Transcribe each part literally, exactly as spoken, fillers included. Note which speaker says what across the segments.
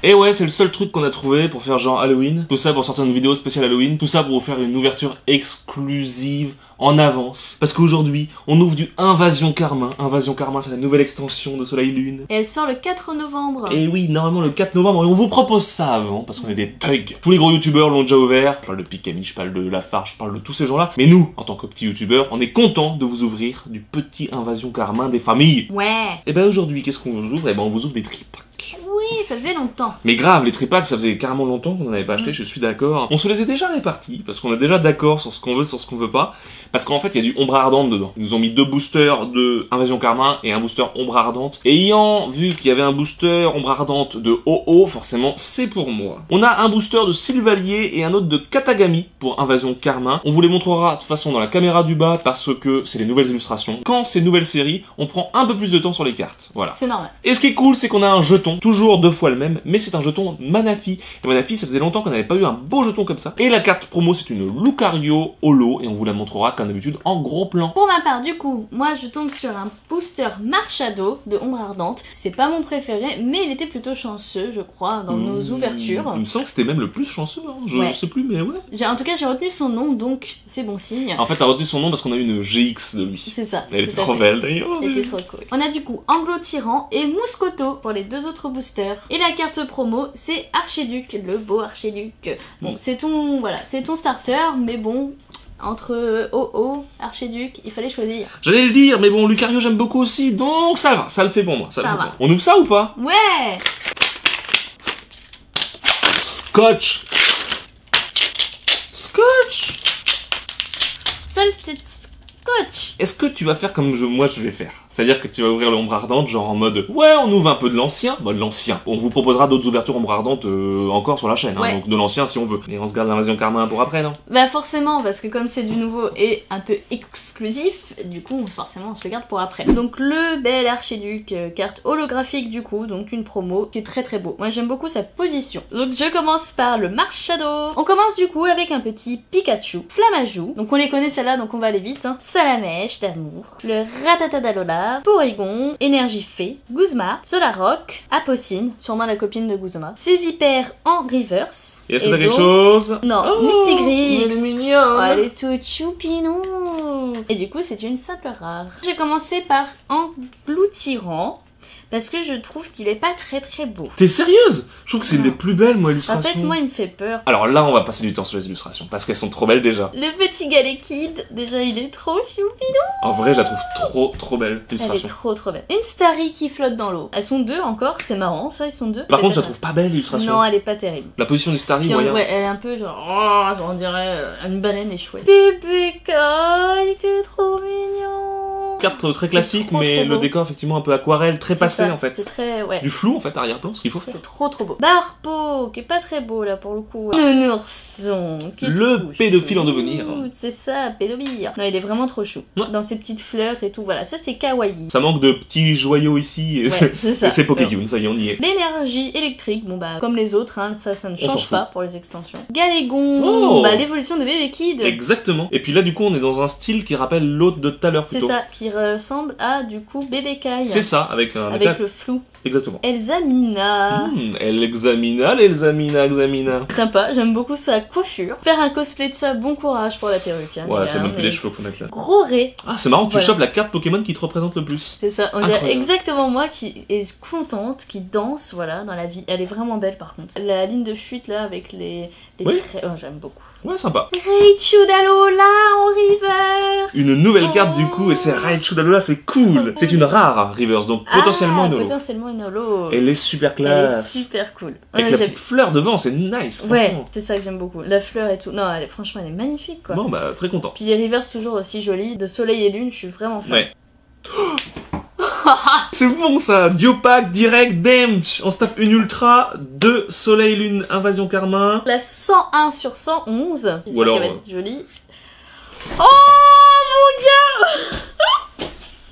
Speaker 1: Et ouais, c'est le seul truc qu'on a trouvé pour faire genre Halloween. Tout ça pour sortir une vidéo spéciale Halloween. Tout ça pour vous faire une ouverture exclusive en avance. Parce qu'aujourd'hui, on ouvre du Invasion Karma. Invasion Karma, c'est la nouvelle extension de Soleil Lune.
Speaker 2: Et elle sort le quatre novembre.
Speaker 1: Et oui, normalement le quatre novembre. Et on vous propose ça avant, parce qu'on est des thugs. Tous les gros youtubeurs l'ont déjà ouvert. Je parle de Pikami, je parle de Lafarge, je parle de tous ces gens-là. Mais nous, en tant que petits youtubeurs, on est contents de vous ouvrir du petit Invasion Karma des familles.
Speaker 2: Ouais.
Speaker 1: Et ben aujourd'hui, qu'est-ce qu'on vous ouvre? Et ben on vous ouvre des tripacks.
Speaker 2: Oui, ça faisait longtemps.
Speaker 1: Mais grave, les tripacks, ça faisait carrément longtemps qu'on n'en avait pas acheté, mmh. je suis d'accord. On se les a déjà répartis, parce qu'on est déjà d'accord sur ce qu'on veut, sur ce qu'on veut pas. Parce qu'en fait, il y a du ombre ardente dedans. Ils nous ont mis deux boosters de Invasion Karma et un booster ombre ardente. Et ayant vu qu'il y avait un booster ombre ardente de O O, forcément, c'est pour moi. On a un booster de Sylvalier et un autre de Katagami pour Invasion Karma. On vous les montrera de toute façon dans la caméra du bas, parce que c'est les nouvelles illustrations. Quand c'est nouvelles séries, on prend un peu plus de temps sur les cartes. Voilà.
Speaker 2: C'est normal.
Speaker 1: Et ce qui est cool, c'est qu'on a un jeton, toujours deux fois le même, mais c'est un jeton Manafi. Et Manafi, ça faisait longtemps qu'on n'avait pas eu un beau jeton comme ça. Et la carte promo, c'est une Lucario Holo, et on vous la montrera comme d'habitude en gros plan.
Speaker 2: Pour ma part, du coup, moi je tombe sur un booster Marshado de Ombre Ardente. C'est pas mon préféré, mais il était plutôt chanceux, je crois, dans mmh, nos ouvertures.
Speaker 1: Il me semble que c'était même le plus chanceux, hein. je ouais. sais plus, mais ouais.
Speaker 2: En tout cas, j'ai retenu son nom, donc c'est bon signe.
Speaker 1: En fait, t'as retenu son nom parce qu'on a eu une G X de lui.
Speaker 2: C'est ça.
Speaker 1: Elle était trop belle, d'ailleurs.
Speaker 2: Elle était trop cool. On a du coup Anglo-Tyran et Mouscoto pour les deux autres boosters. Et la carte promo, c'est Archiduc, le beau Archiduc. Bon, mmh. c'est ton, voilà, c'est ton starter, mais bon... Entre O O, Archiduc, il fallait choisir.
Speaker 1: J'allais le dire, mais bon, Lucario j'aime beaucoup aussi, donc ça va, ça le fait pour moi. Ça,
Speaker 2: ça
Speaker 1: le
Speaker 2: va.
Speaker 1: Fait pour moi. On ouvre ça ou pas?
Speaker 2: Ouais.
Speaker 1: Scotch. Scotch.
Speaker 2: Seul petite scotch.
Speaker 1: Est-ce que tu vas faire comme je, moi je vais faire? C'est-à-dire que tu vas ouvrir l'ombre ardente, genre en mode ouais, on ouvre un peu de l'ancien, bah de l'ancien. On vous proposera d'autres ouvertures ombre ardente euh, encore sur la chaîne, hein, ouais. donc de l'ancien si on veut. Et on se garde l'Invasion Karma pour après, non?
Speaker 2: Bah forcément, parce que comme c'est du nouveau et un peu exclusif, du coup forcément on se le garde pour après. Donc le bel Archiduc, euh, carte holographique du coup, donc une promo qui est très très beau. Moi j'aime beaucoup sa position. Donc je commence par le Marshado. On commence du coup avec un petit Pikachu, Flamajou. Donc on les connaît celle-là, donc on va aller vite. Hein. Salamèche d'amour, le Ratatadalola, Porygon, Énergie Fée, Guzma, Solarock, Apocine, sûrement la copine de Guzma, Sévipère en reverse.
Speaker 1: Et est-ce que t'as quelque chose?
Speaker 2: Non,
Speaker 1: oh,
Speaker 2: Mystigrix.
Speaker 1: Elle est mignonne.
Speaker 2: Oh, elle est toute choupinou. Et du coup, c'est une simple rare. J'ai commencé par Engloutirant. Parce que je trouve qu'il est pas très très beau.
Speaker 1: T'es sérieuse? Je trouve que c'est une des plus belles, moi, illustrations.
Speaker 2: En fait, moi, il me fait peur.
Speaker 1: Alors là, on va passer du temps sur les illustrations, parce qu'elles sont trop belles déjà.
Speaker 2: Le petit Galekid, déjà, il est trop choupinou.
Speaker 1: En vrai, je la trouve trop trop belle, l'illustration.
Speaker 2: Elle est trop trop belle. Une Starry qui flotte dans l'eau. Elles sont deux encore, c'est marrant, ça, ils sont deux.
Speaker 1: Par contre, je la trouve pas belle, l'illustration.
Speaker 2: Non, elle est pas terrible.
Speaker 1: La position du Starry,
Speaker 2: Puis,
Speaker 1: moyen.
Speaker 2: Ouais, elle est un peu genre, oh, on dirait euh, une baleine échouée. Bébé Kai, qui est trop mignon.
Speaker 1: Carte très classique,
Speaker 2: trop,
Speaker 1: mais
Speaker 2: trop
Speaker 1: le
Speaker 2: beau.
Speaker 1: décor effectivement un peu aquarelle, très passé
Speaker 2: ça,
Speaker 1: en fait.
Speaker 2: C'est très, ouais.
Speaker 1: Du flou en fait, arrière-plan, ce qu'il faut faire.
Speaker 2: C'est trop trop beau. Barpo, qui est pas très beau là pour le coup. Le ourson, qui est
Speaker 1: le
Speaker 2: trop
Speaker 1: pédophile
Speaker 2: chou.
Speaker 1: en devenir.
Speaker 2: C'est ça, pédobire. Non, il est vraiment trop chou.
Speaker 1: Ouais.
Speaker 2: Dans ses petites fleurs et tout, voilà, ça c'est kawaii.
Speaker 1: Ça manque de petits joyaux ici, et
Speaker 2: Ouais, c'est ça.
Speaker 1: c'est Pokéyoon, ça y est, on y est.
Speaker 2: L'énergie électrique, bon bah comme les autres, hein, ça, ça ne
Speaker 1: On s'en
Speaker 2: change
Speaker 1: fout.
Speaker 2: pas pour les extensions. Galégon,
Speaker 1: Oh
Speaker 2: bah l'évolution de Bébé Kid.
Speaker 1: Exactement. Et puis là, du coup, on est dans un style qui rappelle l'autre de tout à l'heure
Speaker 2: C'est
Speaker 1: plutôt.
Speaker 2: ça, qui ressemble à du coup Bébé Kai.
Speaker 1: C'est ça, avec un.
Speaker 2: Avec le flou.
Speaker 1: Exactement.
Speaker 2: Elsamina.
Speaker 1: Mmh, elle examina, l'examina, examina.
Speaker 2: Sympa, j'aime beaucoup sa coiffure. Faire un cosplay de ça, bon courage pour la perruque. Hein,
Speaker 1: Ouais,
Speaker 2: les
Speaker 1: c'est
Speaker 2: gars,
Speaker 1: même plus
Speaker 2: mais...
Speaker 1: les cheveux qu'on met là.
Speaker 2: Gros ré.
Speaker 1: Ah, c'est marrant, tu
Speaker 2: Voilà.
Speaker 1: chopes la carte Pokémon qui te représente le plus.
Speaker 2: C'est ça, on dirait
Speaker 1: Incroyable.
Speaker 2: exactement moi qui est contente, qui danse, voilà, dans la vie. Elle est vraiment belle par contre. La ligne de fuite là avec les, les
Speaker 1: Oui.
Speaker 2: traits, oh, j'aime beaucoup.
Speaker 1: Ouais, sympa.
Speaker 2: Raichu Dalola en reverse.
Speaker 1: Une nouvelle
Speaker 2: Oh.
Speaker 1: carte du coup, et c'est Raichu Dalola, c'est cool. C'est une rare Reverse, donc potentiellement
Speaker 2: ah,
Speaker 1: une holo.
Speaker 2: potentiellement une holo.
Speaker 1: Elle est super
Speaker 2: Elle est
Speaker 1: classe.
Speaker 2: super cool.
Speaker 1: Avec
Speaker 2: Ouais,
Speaker 1: la
Speaker 2: j'aime-
Speaker 1: petite fleur devant, c'est nice,
Speaker 2: Ouais,
Speaker 1: franchement.
Speaker 2: c'est ça que j'aime beaucoup. La fleur et tout. Non, elle est, franchement, elle est magnifique quoi.
Speaker 1: Bon, bah, très content.
Speaker 2: Puis les reverse toujours aussi jolies. De soleil et lune, je suis vraiment fan.
Speaker 1: Ouais. C'est bon ça, Diopack, direct, damage. On se tape une ultra, deux soleil, lune, invasion karma.
Speaker 2: La cent un sur cent onze.
Speaker 1: Ou alors,
Speaker 2: qu'elle va être jolie. Oh mon gars.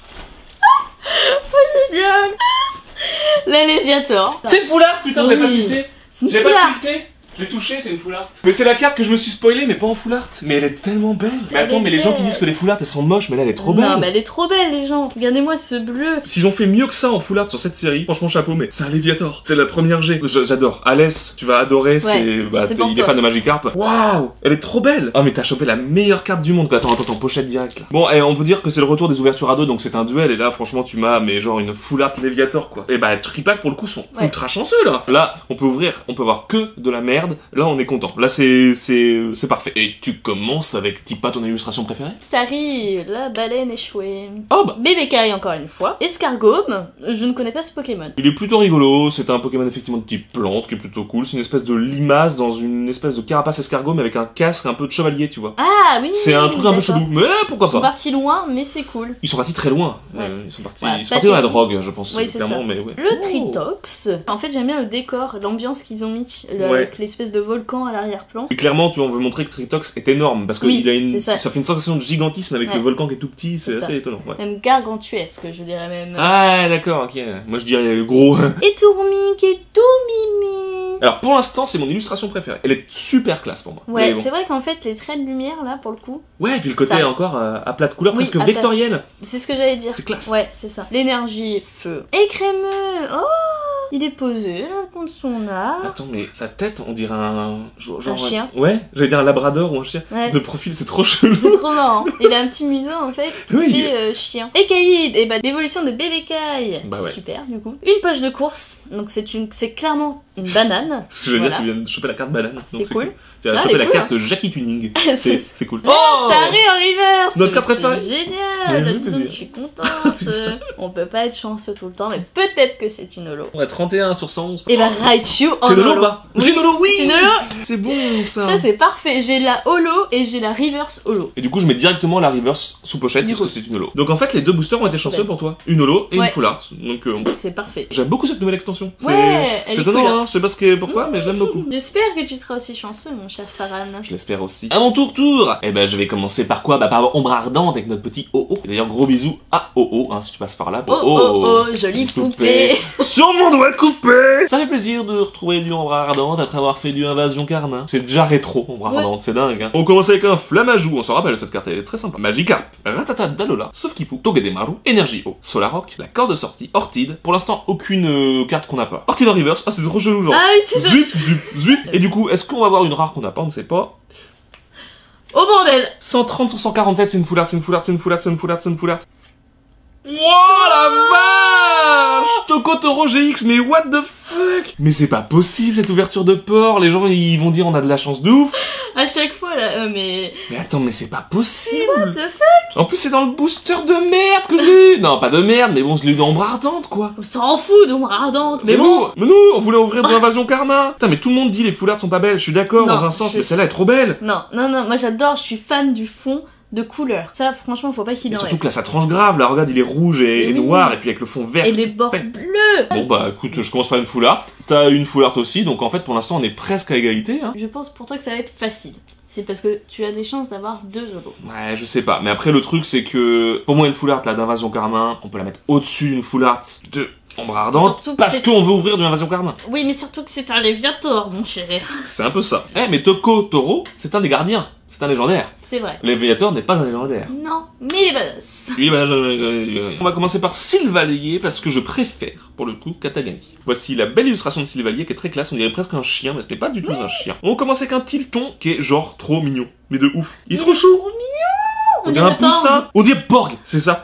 Speaker 2: Oh génial. La Léviator.
Speaker 1: C'est le foulard, putain,
Speaker 2: Oui.
Speaker 1: j'ai pas tilté.
Speaker 2: C'est une
Speaker 1: J'ai pas
Speaker 2: foulard.
Speaker 1: tilté. Je l'ai touché, c'est une full art. Mais c'est la carte que je me suis spoilée, mais pas en full art. Mais elle est tellement belle. Mais
Speaker 2: Elle
Speaker 1: attends,
Speaker 2: est
Speaker 1: mais les gens
Speaker 2: belle.
Speaker 1: qui disent que les full art elles sont moches, mais là elle est trop belle.
Speaker 2: Non, mais elle est trop belle, les gens. Regardez-moi ce bleu.
Speaker 1: S'ils ont fait mieux que ça en full art sur cette série, franchement chapeau, mais c'est un Léviator. C'est la première G. Je- J'adore. Alès, tu vas adorer, c'est. Bah,
Speaker 2: c'est
Speaker 1: t'es-
Speaker 2: pour
Speaker 1: il est
Speaker 2: toi.
Speaker 1: fan de Magikarp. Waouh, elle est trop belle. Ah, mais t'as chopé la meilleure carte du monde. Quoi. Attends, attends, en pochette direct là. Bon, et on peut dire que c'est le retour des ouvertures à deux, donc c'est un duel, et là, franchement, tu m'as, mais genre une full art Léviator quoi. Et bah, Tripack pour le coup sont
Speaker 2: Ouais.
Speaker 1: ultra chanceux là. Là, on peut ouvrir, on peut avoir que de la merde. Là, on est content. Là, c'est. C'est c'est parfait. Et tu commences avec Tipa, ton illustration préférée?
Speaker 2: Starry, la baleine échouée.
Speaker 1: Oh bah.
Speaker 2: Bébecaille encore une fois. Escargome, je ne connais pas ce Pokémon.
Speaker 1: Il est plutôt rigolo, c'est un Pokémon effectivement de type plante qui est plutôt cool, c'est une espèce de limace dans une espèce de carapace escargot mais avec un casque un peu de chevalier, tu vois.
Speaker 2: Ah oui.
Speaker 1: C'est un truc un peu
Speaker 2: d'accord.
Speaker 1: chelou, mais pourquoi
Speaker 2: Ils sont
Speaker 1: pas.
Speaker 2: partis loin, mais c'est cool.
Speaker 1: Ils sont partis très loin,
Speaker 2: Ouais.
Speaker 1: euh, ils sont partis,
Speaker 2: Ouais,
Speaker 1: ils sont
Speaker 2: pas
Speaker 1: partis dans la
Speaker 2: terrible.
Speaker 1: drogue, je pense,
Speaker 2: Oui, c'est
Speaker 1: clairement,
Speaker 2: ça.
Speaker 1: mais ouais.
Speaker 2: Le
Speaker 1: Oh.
Speaker 2: Tritox. En fait, j'aime bien le décor, l'ambiance qu'ils ont mis, le-
Speaker 1: Ouais.
Speaker 2: avec l'espèce de volcan à l'arrière-plan.
Speaker 1: Et clairement, tu vois, on veut montrer que Tritox est énorme, parce que
Speaker 2: Oui,
Speaker 1: il a une,
Speaker 2: c'est ça.
Speaker 1: fait une sensation de gigantisme avec
Speaker 2: Ouais.
Speaker 1: le volcan qui est tout petit, c'est
Speaker 2: C'est
Speaker 1: assez
Speaker 2: ça.
Speaker 1: étonnant, ouais.
Speaker 2: Même gargantuesque, je dirais même.
Speaker 1: Ah d'accord, ok, moi je dirais gros.
Speaker 2: Et Tourmique et tout mimi.
Speaker 1: Alors pour l'instant, c'est mon illustration préférée, elle est super classe pour moi.
Speaker 2: Ouais,
Speaker 1: Mais bon.
Speaker 2: c'est vrai qu'en fait, les traits de lumière, là, pour le coup,
Speaker 1: Ouais, et puis le côté
Speaker 2: Ça.
Speaker 1: encore euh, à plat de couleur,
Speaker 2: Oui,
Speaker 1: presque
Speaker 2: à plat.
Speaker 1: vectoriel,
Speaker 2: c'est ce que j'allais dire.
Speaker 1: c'est classe.
Speaker 2: Ouais, c'est ça. L'énergie, feu. Et crémeux. Oh, il est posé, là, contre son art.
Speaker 1: Attends, mais sa tête, on dirait un. Genre,
Speaker 2: Un chien.
Speaker 1: Ouais, j'allais dire un labrador ou un chien.
Speaker 2: Ouais.
Speaker 1: De profil, c'est trop chelou.
Speaker 2: C'est trop marrant. Il a un petit museau, en fait, qui
Speaker 1: Oui.
Speaker 2: fait euh, chien. Et Caïd, et bah, l'évolution de Bébecaille.
Speaker 1: Bah ouais.
Speaker 2: Super, du coup. Une poche de course. Donc, c'est une, c'est clairement une banane.
Speaker 1: Ce que je veux
Speaker 2: Voilà.
Speaker 1: dire, tu viens de choper la carte banane. donc
Speaker 2: C'est cool.
Speaker 1: Tu as
Speaker 2: Ah,
Speaker 1: chopé
Speaker 2: elle est
Speaker 1: la
Speaker 2: cool,
Speaker 1: carte Jackie Tuning.
Speaker 2: C'est-
Speaker 1: C'est c'est cool.
Speaker 2: Oh, Starry en reverse.
Speaker 1: Notre carte
Speaker 2: C'est
Speaker 1: préférée.
Speaker 2: Génial.
Speaker 1: Mais oui,
Speaker 2: Donc,
Speaker 1: plaisir.
Speaker 2: je suis contente. On peut pas être chanceux tout le temps, mais peut-être que c'est une holo.
Speaker 1: On a trente et un sur cent onze.
Speaker 2: Et bah, Raichu en
Speaker 1: C'est une holo
Speaker 2: holo.
Speaker 1: ou pas
Speaker 2: Oui.
Speaker 1: C'est une holo, oui
Speaker 2: C'est une holo.
Speaker 1: C'est bon ça.
Speaker 2: Ça, c'est parfait. J'ai la holo et j'ai la reverse holo.
Speaker 1: Et du coup, je mets directement la reverse sous pochette
Speaker 2: Du
Speaker 1: parce que
Speaker 2: coup.
Speaker 1: c'est une holo. Donc en fait, les deux boosters ont été chanceux
Speaker 2: Ouais.
Speaker 1: pour toi. Une holo et
Speaker 2: Ouais.
Speaker 1: une full art. Donc euh,
Speaker 2: C'est parfait.
Speaker 1: j'aime beaucoup cette nouvelle extension. C'est
Speaker 2: Ouais, elle
Speaker 1: c'est
Speaker 2: est
Speaker 1: étonnant,
Speaker 2: cool.
Speaker 1: hein. Je sais pas ce que, pourquoi, mais je l'aime beaucoup.
Speaker 2: J'espère que tu seras aussi chanceux, mon cher Saran.
Speaker 1: Je l'espère aussi. À mon tour tour Eh ben je vais commencer par quoi Bah par Ombre Ardente avec notre petit O O. D'ailleurs gros bisous à O O hein, si tu passes par là.
Speaker 2: Oh oh oh, jolie poupée.
Speaker 1: Sur mon doigt coupé. Ça fait plaisir de retrouver du Ombre Ardente après avoir fait du Invasion Carmin. C'est déjà rétro Ombre
Speaker 2: Ouais.
Speaker 1: Ardente, c'est dingue hein. On commence avec un Flamajou, on s'en rappelle cette carte elle est très sympa. Magikarp, Ratata Dalola, Sauf-Kipu, Togedemaru, Énergie O, Solarock, la corde de sortie, Ortide. Pour l'instant aucune euh, carte qu'on n'a pas. Ortide en reverse, ah c'est trop chelou genre.
Speaker 2: Ah oui, c'est ça.
Speaker 1: Zup, zup, zup. Et du coup, est-ce qu'on va avoir une rare qu'on n'a pas On ne sait pas.
Speaker 2: Oh bordel.
Speaker 1: cent trente sur cent quarante-sept, c'est une full art, c'est une full art, c'est une full art, c'est une full art, c'est une full art. Wouah la vache Toko Toro G X, mais what the fuck Mais c'est pas possible cette ouverture de port, les gens ils vont dire on a de la chance de ouf.
Speaker 2: À chaque fois là, euh, mais.
Speaker 1: Mais attends, mais c'est pas possible.
Speaker 2: What the fuck?
Speaker 1: En plus c'est dans le booster de merde que je l'ai eu. Non, pas de merde, mais bon, je l'ai eu dans Ombre Ardente quoi.
Speaker 2: On s'en fout d'ombre ardente, mais, bon.
Speaker 1: nous, mais nous, on voulait ouvrir de l'invasion Karma. Putain, mais tout le monde dit les full art sont pas belles, je suis d'accord
Speaker 2: Non,
Speaker 1: dans un sens,
Speaker 2: je-
Speaker 1: mais celle-là est trop belle.
Speaker 2: Non, non, non, moi j'adore, je suis fan du fond de couleur. Ça, franchement, faut pas qu'il
Speaker 1: Et
Speaker 2: en
Speaker 1: surtout
Speaker 2: ait.
Speaker 1: que là ça tranche grave, là regarde il est rouge et,
Speaker 2: Et
Speaker 1: et
Speaker 2: oui.
Speaker 1: noir, et puis avec le fond vert.
Speaker 2: Et les bords
Speaker 1: Parfait.
Speaker 2: bleus.
Speaker 1: Bon bah écoute, je commence par une full art, t'as une full art aussi, donc en fait pour l'instant on est presque à égalité. Hein.
Speaker 2: Je pense pour toi que ça va être facile. C'est parce que tu as des chances d'avoir deux holos.
Speaker 1: Ouais, je sais pas, mais après le truc c'est que pour moi une full art là d'invasion Carmin, on peut la mettre au-dessus d'une full art de Ombre Ardente,
Speaker 2: Surtout que
Speaker 1: parce
Speaker 2: c'est-
Speaker 1: qu'on veut ouvrir de l'invasion Carmin.
Speaker 2: Oui, mais surtout que c'est un Léviator, mon chéri.
Speaker 1: C'est un peu ça. Eh mais Toko Toro, c'est un des gardiens, c'est un légendaire.
Speaker 2: C'est vrai.
Speaker 1: Le Léviator n'est pas un légendaire.
Speaker 2: Non, mais il est badass.
Speaker 1: Oui, bah, je- je- je- On va commencer par Sylvalier parce que je préfère, pour le coup, Katagami. Voici la belle illustration de Sylvalier qui est très classe, on dirait presque un chien, mais ce n'est pas du tout un chien. On commence avec un Tilton qui est genre trop mignon, mais de ouf. Il est trop chou.
Speaker 2: trop mignon.
Speaker 1: On dirait un poussin. On dirait Borg, c'est ça.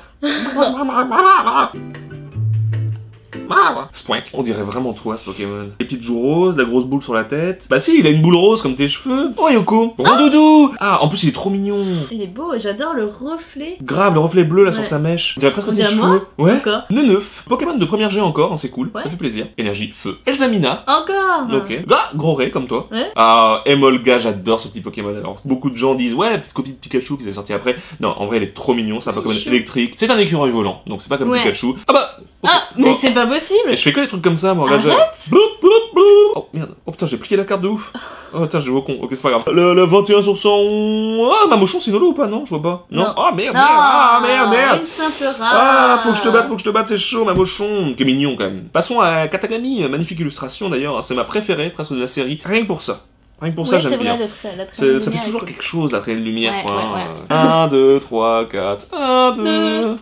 Speaker 1: Spoink. On dirait vraiment toi ce Pokémon. Les petites joues roses, la grosse boule sur la tête. Bah si, il a une boule rose comme tes cheveux. Oh Yoko. Rondoudou. Ah, en plus il est trop mignon.
Speaker 2: Il est beau, j'adore le reflet.
Speaker 1: Grave, le reflet bleu là
Speaker 2: Ouais.
Speaker 1: sur sa mèche. On dirait presque
Speaker 2: On
Speaker 1: tes
Speaker 2: dirait
Speaker 1: cheveux.
Speaker 2: moi
Speaker 1: Ouais.
Speaker 2: Encore.
Speaker 1: Neuf. Pokémon de première G encore, hein, c'est cool.
Speaker 2: Ouais.
Speaker 1: Ça fait plaisir. Énergie, feu. Elsamina.
Speaker 2: Encore.
Speaker 1: Ok. Ah, gros Ray comme toi.
Speaker 2: Ouais.
Speaker 1: Ah, Emolga, j'adore ce petit Pokémon. Alors, beaucoup de gens disent, ouais, la petite copie de Pikachu qui s'est sortie après. Non, en vrai, il est trop mignon. C'est un
Speaker 2: Il est
Speaker 1: Pokémon
Speaker 2: chou.
Speaker 1: électrique. C'est un écureuil volant, donc c'est pas comme
Speaker 2: Ouais.
Speaker 1: Pikachu. Ah bah. ok.
Speaker 2: Ah, mais
Speaker 1: Bon.
Speaker 2: c'est pas possible.
Speaker 1: Et je fais que des trucs comme ça, moi. Regarde,
Speaker 2: Arrête.
Speaker 1: j'ai- Bloup, bloup, bloup. Oh merde. Oh putain, j'ai plié la carte de ouf. Oh putain, j'ai au con. Ok, c'est pas grave. Le, le vingt et un sur cent. Ah, ma mochon, c'est une holo ou pas? Non, je vois pas. Non.
Speaker 2: Non.
Speaker 1: Ah merde,
Speaker 2: Non,
Speaker 1: merde. Ah merde, merde.
Speaker 2: Une simple rare.
Speaker 1: Ah, faut que je te batte, faut que je te batte, c'est chaud, ma mochon. Qui est mignon quand même. Passons à Katagami, magnifique illustration d'ailleurs, c'est ma préférée presque de la série. Rien que pour ça. Rien que pour
Speaker 2: Ouais,
Speaker 1: ça, j'aime
Speaker 2: c'est
Speaker 1: bien.
Speaker 2: vrai, le trait- la traînée
Speaker 1: C'est-
Speaker 2: de
Speaker 1: Ça fait
Speaker 2: lumière est
Speaker 1: toujours
Speaker 2: cool.
Speaker 1: quelque chose, la traînée de lumière,
Speaker 2: Ouais,
Speaker 1: quoi.
Speaker 2: ouais, ouais.
Speaker 1: un, deux, trois, quatre. un, deux.
Speaker 2: Deux.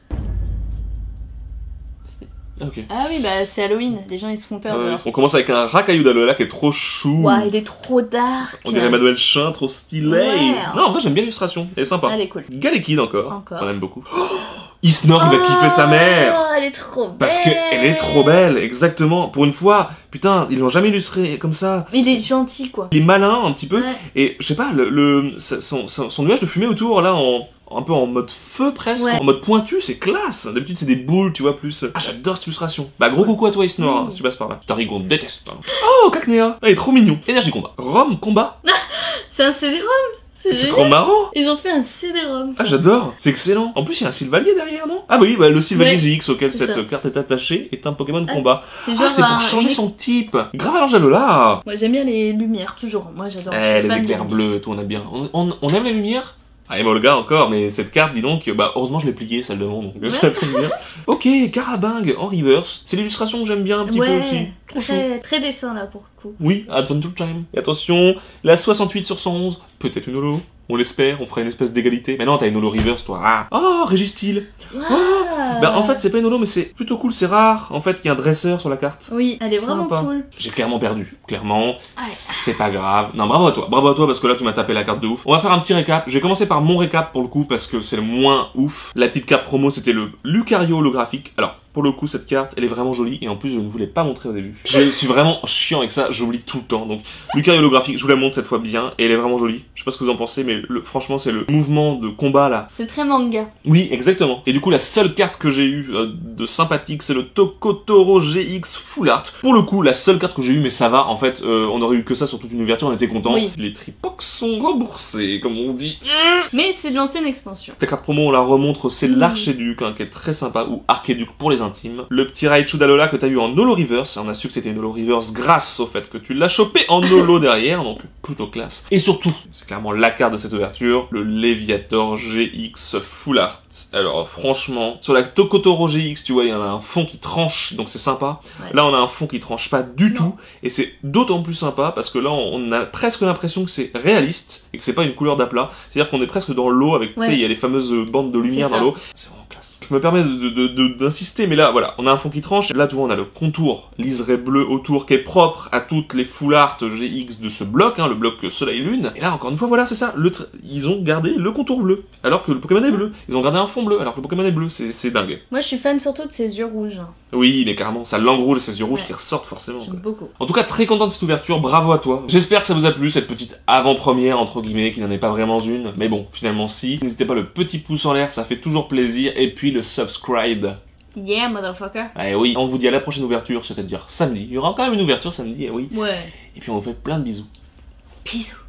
Speaker 1: Ok.
Speaker 2: Ah oui, bah c'est Halloween, les gens ils se font peur
Speaker 1: Ouais,
Speaker 2: dehors.
Speaker 1: on commence avec un racaillou d'Alola qui est trop chou.
Speaker 2: Ouah, il est trop dark.
Speaker 1: On dirait Manuel Chin, trop stylé.
Speaker 2: Ouais.
Speaker 1: Non, en vrai, j'aime bien l'illustration. Elle est sympa.
Speaker 2: Elle est cool.
Speaker 1: Galekid encore.
Speaker 2: Encore.
Speaker 1: On aime beaucoup. Oh, Isnor, il va kiffer sa mère.
Speaker 2: Oh, elle est trop belle.
Speaker 1: Parce qu'elle est trop belle, exactement. Pour une fois, putain, ils l'ont jamais illustré comme ça.
Speaker 2: Il est gentil quoi.
Speaker 1: Il est malin un petit peu.
Speaker 2: Ouais.
Speaker 1: Et je sais pas, le, le- son, son, son nuage de fumée autour, là, en, un peu en mode feu presque,
Speaker 2: Ouais.
Speaker 1: en mode pointu, c'est classe. D'habitude, c'est des boules, tu vois, plus. Ah, j'adore cette illustration. Bah, gros coucou à toi, Isnor,
Speaker 2: Mmh.
Speaker 1: hein, si tu passes par là. Tarigon déteste. hein. Oh, Cacnea. Elle est trop mignon. Énergie combat. Rome combat.
Speaker 2: C'est un C D-ROM. C'est
Speaker 1: C'est
Speaker 2: génial.
Speaker 1: trop marrant.
Speaker 2: Ils ont fait un C D-ROM.
Speaker 1: Ah, j'adore. C'est excellent. En plus, il y a un Sylvalier derrière, non? Ah, bah oui, bah, le Sylvalier
Speaker 2: Ouais,
Speaker 1: G X auquel
Speaker 2: c'est
Speaker 1: cette
Speaker 2: ça.
Speaker 1: carte est attachée est un Pokémon de
Speaker 2: Ah,
Speaker 1: combat.
Speaker 2: C'est
Speaker 1: Ah,
Speaker 2: genre
Speaker 1: c'est pour
Speaker 2: un-
Speaker 1: changer
Speaker 2: une-
Speaker 1: son type. Grave à l'Angela.
Speaker 2: Moi j'aime bien les lumières, toujours. Moi j'adore. je
Speaker 1: Eh,
Speaker 2: suis
Speaker 1: les
Speaker 2: fan
Speaker 1: éclairs
Speaker 2: des
Speaker 1: bleus et tout, on aime bien. On, on- on aime les lumières? Ah, et moi le gars encore, mais cette carte, dis donc, bah heureusement je l'ai pliée, celle de mon, donc ça tombe bien. Ok, Carabing en reverse. C'est l'illustration que j'aime bien un petit
Speaker 2: ouais,
Speaker 1: peu aussi. Trop chaud.
Speaker 2: très, très dessin là pour le coup.
Speaker 1: Oui, Adventure Time. Et attention, la soixante-huit sur cent onze, peut-être une holo. On l'espère, on fera une espèce d'égalité. Mais non, t'as une holo reverse, toi. Ah, oh, Régistil.
Speaker 2: Waouh.
Speaker 1: Bah en fait, c'est pas une holo, mais c'est plutôt cool, c'est rare, en fait, qu'il y ait un dresseur sur la carte.
Speaker 2: Oui, elle est vraiment
Speaker 1: Sympa.
Speaker 2: cool.
Speaker 1: J'ai clairement perdu, clairement.
Speaker 2: Ouais.
Speaker 1: C'est pas grave. Non, bravo à toi. Bravo à toi parce que là, tu m'as tapé la carte de ouf. On va faire un petit récap. Je vais commencer par mon récap pour le coup parce que c'est le moins ouf. La petite carte promo, c'était le Lucario holographique. Alors, pour le coup, cette carte, elle est vraiment jolie et en plus, je ne vous l'ai pas montré au début. Je suis vraiment chiant avec ça, j'oublie tout le temps. Donc, Lucario holographique, je vous la montre cette fois bien et elle est vraiment jolie. Je sais pas ce que vous en pensez, mais le- franchement, c'est le mouvement de combat là.
Speaker 2: C'est très manga.
Speaker 1: Oui, exactement. Et du coup, la seule carte que j'ai eue euh, de sympathique, c'est le Tokotoro G X Full Art. Pour le coup, la seule carte que j'ai eue, mais ça va, en fait, euh, on aurait eu que ça sur toute une ouverture, on était content.
Speaker 2: Oui.
Speaker 1: Les tripox sont remboursés, comme on dit.
Speaker 2: Mais c'est de l'ancienne extension.
Speaker 1: Ta carte promo, on la remontre, c'est
Speaker 2: Mmh.
Speaker 1: l'Archéduc, hein, qui est très sympa, ou Archéduc pour les intimes. Le petit Raichu d'Alola que t'as eu en Holo Reverse, on a su que c'était une Holo Reverse grâce au fait que tu l'as chopé en Holo derrière, donc plutôt classe. Et surtout, c'est clairement la carte de cette ouverture, le Léviator G X Full Art. Alors franchement, sur la Tokotoro G X, tu vois, il y en a un fond qui tranche, donc c'est sympa.
Speaker 2: Ouais.
Speaker 1: Là, on a un fond qui tranche pas du
Speaker 2: Non.
Speaker 1: tout, et c'est d'autant plus sympa parce que là, on a presque l'impression que c'est réaliste et que c'est pas une couleur d'aplat. C'est-à-dire qu'on est presque dans l'eau avec, tu sais,
Speaker 2: Ouais.
Speaker 1: il y a les fameuses bandes de lumière
Speaker 2: C'est
Speaker 1: dans
Speaker 2: ça.
Speaker 1: l'eau. C'est vraiment classe. Je me permets de- de- de- d'insister, mais là, voilà, on a un fond qui tranche. Là, tu vois, on a le contour liseré bleu autour qui est propre à toutes les full art G X de ce bloc, hein, le bloc Soleil-Lune. Et là, encore une fois, voilà, c'est ça. Le tr- ils ont gardé le contour bleu, alors que le Pokémon est bleu. Ils ont gardé un fond bleu, alors que le Pokémon est bleu. C'est c'est dingue.
Speaker 2: Moi je suis fan surtout de ses yeux rouges.
Speaker 1: Oui, mais carrément, ça langue rouge et ses yeux rouges
Speaker 2: Ouais.
Speaker 1: qui ressortent forcément.
Speaker 2: J'aime
Speaker 1: quoi.
Speaker 2: beaucoup.
Speaker 1: En tout cas, très content de cette ouverture, bravo à toi. J'espère que ça vous a plu, cette petite avant-première, entre guillemets, qui n'en est pas vraiment une. Mais bon, finalement si. N'hésitez pas, le petit pouce en l'air, ça fait toujours plaisir. Et puis le subscribe.
Speaker 2: Yeah, motherfucker.
Speaker 1: Eh oui, on vous dit à la prochaine ouverture, c'est-à-dire samedi. Il y aura quand même une ouverture samedi, eh oui.
Speaker 2: Ouais.
Speaker 1: Et puis on vous fait plein de bisous.
Speaker 2: Bisous.